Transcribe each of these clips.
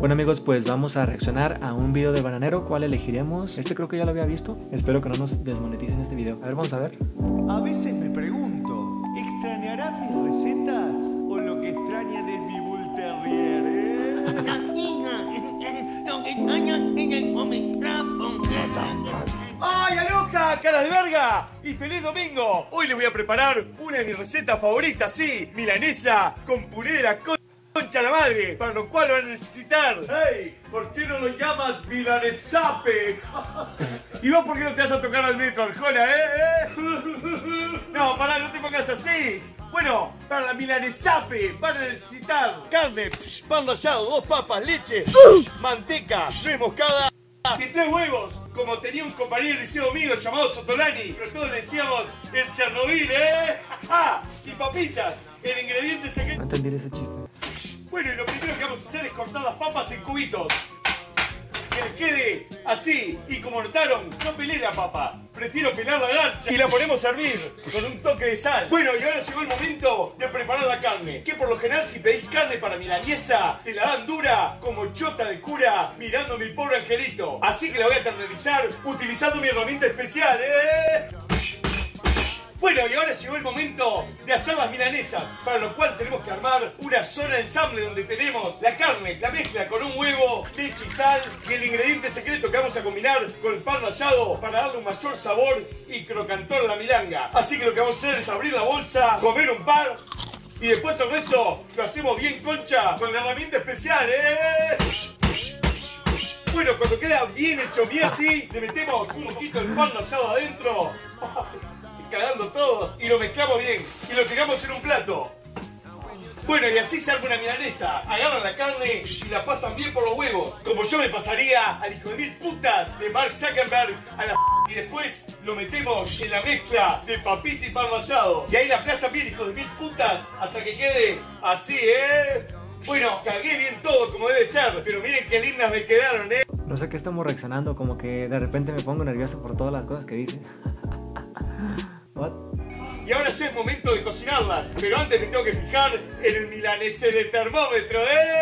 Bueno amigos, pues vamos a reaccionar a un video de Bananero. ¿Cuál elegiremos? Este creo que ya lo había visto. Espero que no nos desmoneticen este video. A ver, vamos a ver. A veces me pregunto, ¿extrañarán mis recetas o lo que extrañan es mi Bull Terrier, ¡Ay, aloja, cara de verga! ¡Y feliz domingo! Hoy les voy a preparar una de mis recetas favoritas, sí, milanesa con puré de la concha a la madre, para lo cual van a necesitar. ¡Hey! ¿Por qué no lo llamas milanesape? ¿Y vos por qué no te vas a tocar al metro, Arjona, No, pará, no te pongas así. Bueno, para la milanesape van a necesitar carne, pan rallado, 2 papas, leche, manteca, nuez moscada y 3 huevos. Como tenía un compañero de liceo mío llamado Sotolani, pero todos le decíamos el Chernobyl, y papitas, el ingrediente secreto. No entendí ese chiste. Bueno, y lo primero que vamos a hacer es cortar las papas en cubitos. Que les quede así. Y como notaron, no pelé la papa. Prefiero pelar la garcha y la ponemos a hervir con un toque de sal. Bueno, y ahora llegó el momento de preparar la carne. Que por lo general si pedís carne para milanesa, te la dan dura como chota de cura mirando a mi pobre angelito. Así que la voy a eternizar utilizando mi herramienta especial, Bueno, y ahora llegó el momento de hacer las milanesas, para lo cual tenemos que armar una zona de ensamble donde tenemos la carne, la mezcla con un huevo, leche y sal, y el ingrediente secreto que vamos a combinar con el pan rallado para darle un mayor sabor y crocantón a la milanga. Así que lo que vamos a hacer es abrir la bolsa, comer un par, y después el resto lo hacemos bien concha con la herramienta especial, Bueno, cuando queda bien hecho bien así, le metemos un poquito el pan rallado adentro. Cagando todo y lo mezclamos bien y lo tiramos en un plato. Bueno, y así se arma una milanesa. Agarran la carne y la pasan bien por los huevos, como yo me pasaría al hijo de mil putas de Mark Zuckerberg a la y después lo metemos en la mezcla de papita y pan rallado. Y ahí la aplastan bien, hijo de mil putas, hasta que quede así, Bueno, cagué bien todo como debe ser, pero miren qué lindas me quedaron, No sé qué estamos reaccionando, como que de repente me pongo nervioso por todas las cosas que dice. What? Y ahora ya es momento de cocinarlas, pero antes me tengo que fijar en el milanese de termómetro,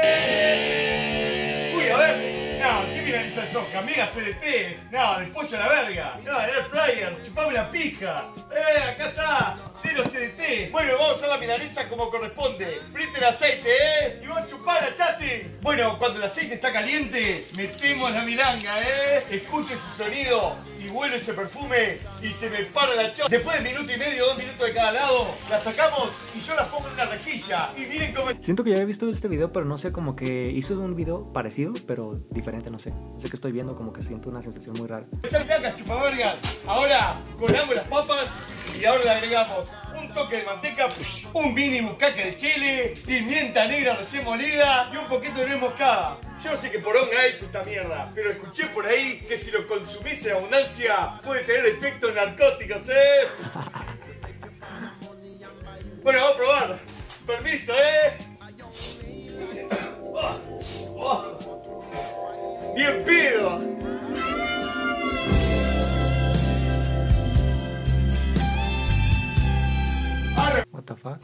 Uy, a ver. No, ¿qué milanesa es soja? Mega CDT. No, de pollo a la verga. No, el air fryer. Chupame la pija. Acá está. 0 CDT. Bueno, vamos a hacer la milanesa como corresponde. Frite el aceite, Y vamos a chupar, chate. Bueno, cuando el aceite está caliente, metemos la milanga, Escucho ese sonido y huelo ese perfume y se me para la chota. Después de 1 minuto y medio, 2 minutos de cada lado, la sacamos y yo la pongo en una rejilla. Y miren cómo... Siento que ya había visto este video, pero no sé, como que hizo un video parecido, pero diferente, no sé. No sé qué estoy viendo, como que siento una sensación muy rara. Están cacas, chupavergas. Ahora colamos las papas y ahora le agregamos un toque de manteca, un mini bucaque de chile, pimienta negra recién molida y un poquito de nuez moscada. Yo no sé qué poronga es esta mierda, pero escuché por ahí que si lo consumís en abundancia puede tener efectos narcóticos, Bueno, vamos a probar. Permiso, Bien pido. What the fuck?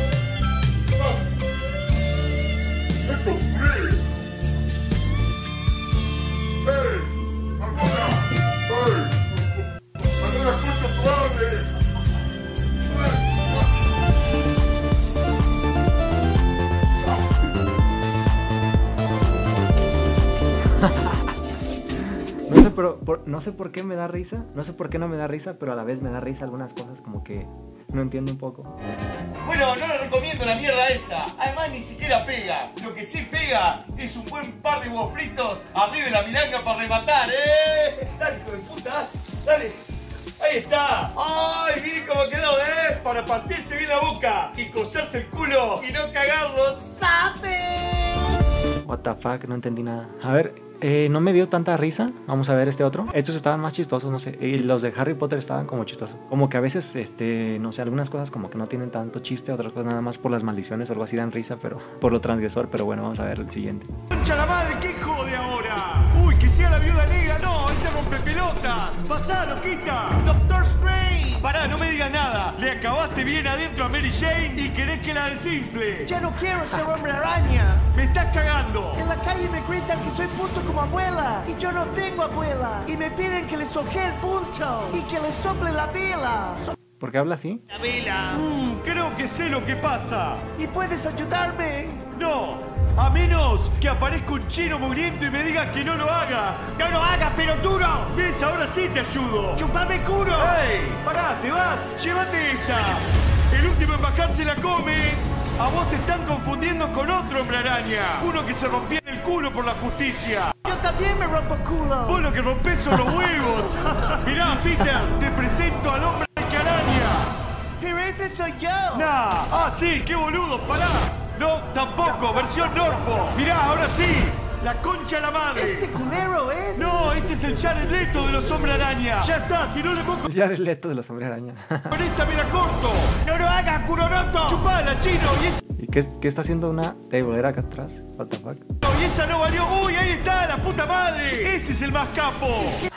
No sé por qué me da risa, no sé por qué no me da risa, pero a la vez me da risa algunas cosas, como que no entiendo un poco. Bueno, no les recomiendo la mierda esa, además ni siquiera pega. Lo que sí pega es un buen par de huevos fritos arriba de la milanga para rematar, Dale, hijo de puta, dale. Ahí está. ¡Ay, miren cómo quedó, Para partirse bien la boca y coserse el culo y no cagarlo, ¡sabe! What the fuck, no entendí nada. A ver, No me dio tanta risa. Vamos a ver este otro. Estos estaban más chistosos, no sé. Y los de Harry Potter estaban como chistosos. Como que a veces, no sé, algunas cosas como que no tienen tanto chiste, otras cosas nada más por las maldiciones o algo así dan risa, pero por lo transgresor. Pero bueno, vamos a ver el siguiente. ¡Concha la madre! ¿Qué jode ahora? ¡Uy, que sea la viuda negra! ¡No! ¡Este rompe pelota! ¡Pasá, loquita! ¡Doctor Strange! Pará, no me digas nada. Le acabaste bien adentro a Mary Jane y querés que la desinfle. Ya no quiero ser hombre araña. ¡Me estás cagando! En la calle me gritan que soy puto como abuela. Y yo no tengo abuela. Y me piden que les oje el punto. Y que les sople la vela. ¿Por qué habla así? ¡La vela! Creo que sé lo que pasa. ¿Y puedes ayudarme? ¡No! A menos que aparezca un chino mugriento y me diga que no lo haga. ¡No lo hagas, pero duro! ¿Ves? Ahora sí te ayudo. ¡Chupame culo! ¡Ey! ¡Pará! ¿Te vas? ¡Llévate esta! El último en bajarse la come. A vos te están confundiendo con otro hombre araña. Uno que se rompía el culo por la justicia. Yo también me rompo culo. Vos lo que rompés son los huevos. Mirá, Peter, te presento al hombre que araña. Pero ese soy yo. Nah. Ah, sí, qué boludo, pará. No, tampoco, versión Norpo. Mirá, ahora sí. La concha de la madre. ¿Este culero es? No, este es el Jared Leto de los Hombres Araña. Ya está, si no le pongo Ya eres Leto de los Hombres Araña. con esta me la corto. ¡No lo hagas, Kuroroto! Chupala, chino. ¿Y qué está haciendo una tablera acá atrás? What the fuck? Y esa no valió. Uy, ahí está, la puta madre. Ese es el más capo.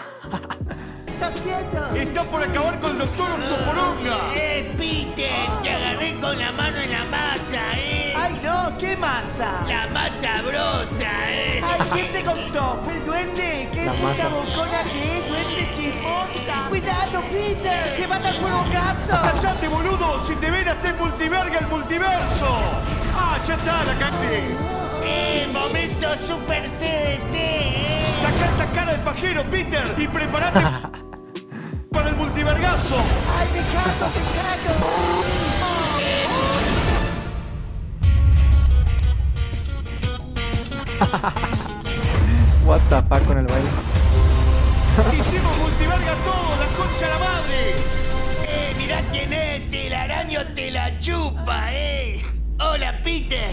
¿Qué está haciendo? Está por acabar con el doctor Octoporonga. Peter, te agarré con la mano en la masa, ¡Ay, no! ¿Qué masa? La más sabrosa, ¡Ay, quién te contó! ¡Fue el duende! ¡Qué La puta masa. bocona que es! ¡Duende chismosa! ¡Cuidado, Peter! ¡Que van a dar un gaso! ¡Cállate, boludo! ¡Si te ven hacer multiverga el multiverso! ¡Ah, ya está, la cagué! momento super CDT, Sacá esa cara de pajero, Peter, y prepárate para el multivergazo. ¡Ay, me cago, me cago! What the fuck con el baile. Hicimos multiverga todo, la concha de la madre. mirá quién es, telaraño te la chupa, Hola, Peter.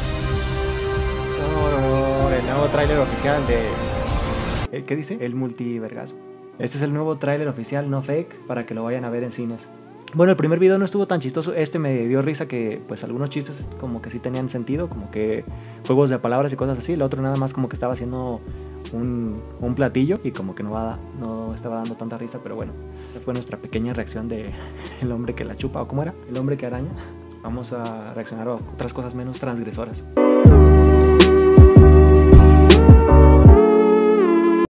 El nuevo tráiler oficial de... ¿Qué dice? El multivergazo. Este es el nuevo tráiler oficial, no fake, para que lo vayan a ver en cines. Bueno, el primer video no estuvo tan chistoso. Este me dio risa que, pues, algunos chistes como que sí tenían sentido, como que juegos de palabras y cosas así. El otro nada más como que estaba haciendo un platillo y como que no estaba dando tanta risa, pero bueno. Esta fue nuestra pequeña reacción de el hombre que la chupa, ¿o cómo era? El hombre que araña. Vamos a reaccionar a otras cosas menos transgresoras.